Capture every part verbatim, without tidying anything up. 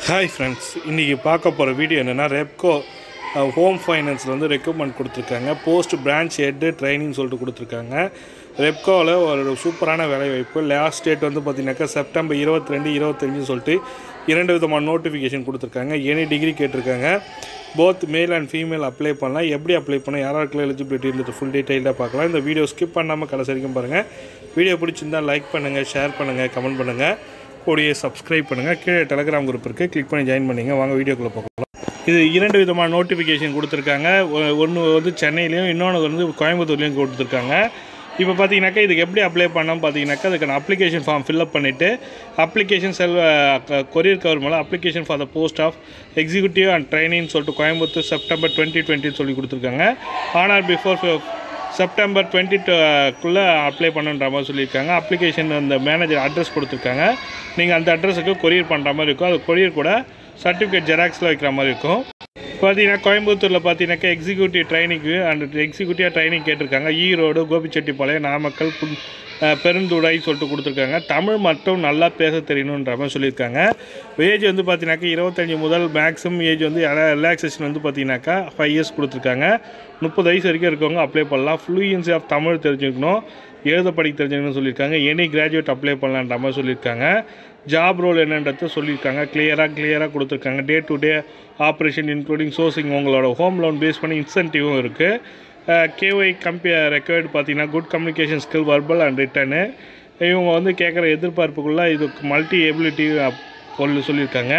Hi friends, இன்னைக்கு பார்க்க போற வீடியோ என்னன்னா Repco ஹோம் ஃபைனான்ஸ்ல வந்து ரெக்ரூட்மென்ட் கொடுத்திருக்காங்க. போஸ்ட் பிரான்ச் ஹெட் ட்ரெய்னிங் சொல்லிட்டு கொடுத்திருக்காங்க. Repcoல ஒரு சூப்பரான வேலை வாய்ப்பு. லாஸ்ட் டேட் வந்து பாத்தீங்கன்னா செப்டம்பர் இருபத்தி ரெண்டு இருபத்தி ஐந்து சொல்லிட்டு இரண்டு விதமான நோட்டிஃபிகேஷன் கொடுத்திருக்காங்க. எனி டிகிரி கேட்டிருக்காங்க. both male and female apply பண்ணலாம். எப்படி அப்ளை பண்ண யாராருக்கு எலிஜிபிலிட்டி இருக்கு ஃபுல் டீடைலா பார்க்கலாம். இந்த வீடியோ ஸ்கிப் பண்ணாம கடைசி வரைக்கும் பாருங்க. வீடியோ பிடிச்சிருந்தா லைக் பண்ணுங்க, ஷேர் பண்ணுங்க, கமெண்ட் பண்ணுங்க. கூடிய சப்ஸ்கிரைப் பண்ணுங்க. கீழே டெலிகிராம் குரூப் இருக்கு, கிளிக் பண்ணி ஜாயின் பண்ணுங்க. வாங்க வீடியோக்குள்ள போகலாம். இது இரண்டு விதமான நோட்டிஃபிகேஷன் கொடுத்திருக்காங்க. ஒன்னு வந்து சென்னையிலயும் இன்னொன்னு வந்து கோயம்புத்தூர்லயும் கொடுத்திருக்காங்க. இப்போ பாத்தீங்கன்னாக்க இதுக்கு எப்படி அப்ளை பண்ணனும் பாத்தீங்கன்னாக்க அதுக்கான அப்ளிகேஷன் ஃபார்ம் ஃபில் அப் பண்ணிட்டு அப்ளிகேஷன் செல் கொரியர் கவர் மேல application for the post of executive and training சொல்லிட்டு கோயம்புத்தூர் செப்டம்பர் இருபது இருபது சொல்லி கொடுத்திருக்காங்க. ஆன் ஆர் பிஃபோர் செப்டம்பர் இருபது குள்ள அப்ளை பண்ணன்ற மாதிரி சொல்லியிருக்காங்க. அப்ளிகேஷன் அந்த மேனேஜர் அட்ரஸ் கொடுத்துருக்காங்க. நீங்கள் அந்த அட்ரஸுக்கு கொரியர் பண்ணுற மாதிரி இருக்கும். அது கொரியர் கூட சர்டிஃபிகேட் ஜெராக்ஸில் வைக்கிற மாதிரி இருக்கும். பார்த்தீங்கன்னா கோயம்புத்தூரில் பார்த்தீங்கன்னாக்கா எக்ஸிக்யூட்டிவ் ட்ரைனிங்கு அண்ட் எக்ஸிக்யூட்டிவ் ட்ரைனிங் கேட்டிருக்காங்க. ஈரோடு, கோபிச்செட்டிப்பாளையம், நாமக்கல், பெருந்துடை சொல்லிட்டு கொடுத்துருக்காங்க. தமிழ் மட்டும் நல்லா பேச தெரியணுன்ற மாதிரி சொல்லியிருக்காங்க. ஏஜ் வந்து பார்த்தீங்கன்னாக்கா இருபத்தஞ்சி முதல் மேக்ஸிமம் ஏஜ் வந்து ரிலாக்ஸேஷன் வந்து பார்த்தீங்கன்னாக்கா ஃபைவ் இயர்ஸ் கொடுத்துருக்காங்க. முப்பது வயசு வரைக்கும் இருக்கவங்க அப்ளை பண்ணலாம். ஃப்ளூயன்சி ஆஃப் தமிழ் தெரிஞ்சுக்கணும், எழுத படிக்க தெரிஞ்சுக்கணும்னு சொல்லியிருக்காங்க. எனி கிராஜுவேட் அப்ளை பண்ணலான்ற மாதிரி சொல்லியிருக்காங்க. ஜாப் ரோல் என்னன்றது சொல்லியிருக்காங்க. கிளியராக கிளியராக கொடுத்துருக்காங்க. Day to day operation including sourcing, உங்களோட ஹோம் லோன் பேஸ் பண்ணி இன்சென்டிவும் இருக்குது. கேஒய் கம்பேர் ரெக்வயர்டு பார்த்தீங்கன்னா good communication skill, verbal and written. இவங்க வந்து கேட்குற எதிர்பார்ப்புக்குள்ளே இது மல்டி எபிலிட்டி பொருள் சொல்லியிருக்காங்க.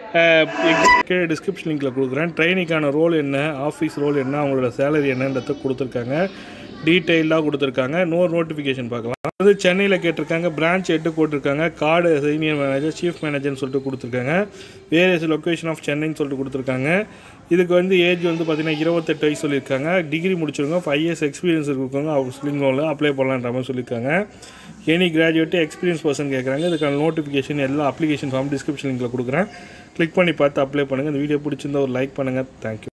கீழே டிஸ்கிரிப்ஷன் லிங்கில் கொடுக்குறேன். ட்ரைனிங்கான ரோல் என்ன, ஆஃபீஸ் ரோல் என்ன, அவங்களோட சேலரி என்னன்றதை கொடுத்துருக்காங்க. டீட்டெயிலாக கொடுத்துருக்காங்க. நோ நோட்டிஃபிகேஷன் பார்க்கலாம். அது சென்னையில் கேட்டிருக்காங்க. பிரான்ச் ஹெட்டு போட்டிருக்காங்க. கார்டு சீனியர் மேனேஜர், சீஃப் மேனேஜர்னு சொல்லிட்டு கொடுத்துருக்காங்க. வேரியஸ் லொக்கேஷன் ஆஃப் சென்னைன்னு சொல்லிட்டு கொடுத்துருக்காங்க. இதுக்கு வந்து ஏஜ் வந்து பார்த்தீங்கன்னா இருபத்தெட்டு வயசு சொல்லியிருக்காங்க. டிகிரி முடிச்சிருங்க, ஃபைவ் இயர்ஸ் எக்ஸ்பீரியன்ஸ் இருக்கவங்க ஹவுஸ்லிங் லோனில் அப்ளை பண்ணலான்ற மாதிரி சொல்லியிருக்காங்க. எனி கிராஜுவேட்டு எக்ஸ்பீரியன்ஸ் பர்சன் கேட்குறாங்க. இதுக்கான நோட்டிஃபிகேஷன் எல்லா அப்ளிகேஷன் ஃபார்ம் டிஸ்கிரிப்ஷன் லிங்கில் கொடுக்குறேன். கிளிக் பண்ணி பார்த்து அப்ளை பண்ணுங்கள். இந்த வீடியோ பிடிச்சிருந்தா ஒரு லைக் பண்ணுங்கள். தேங்க்யூ.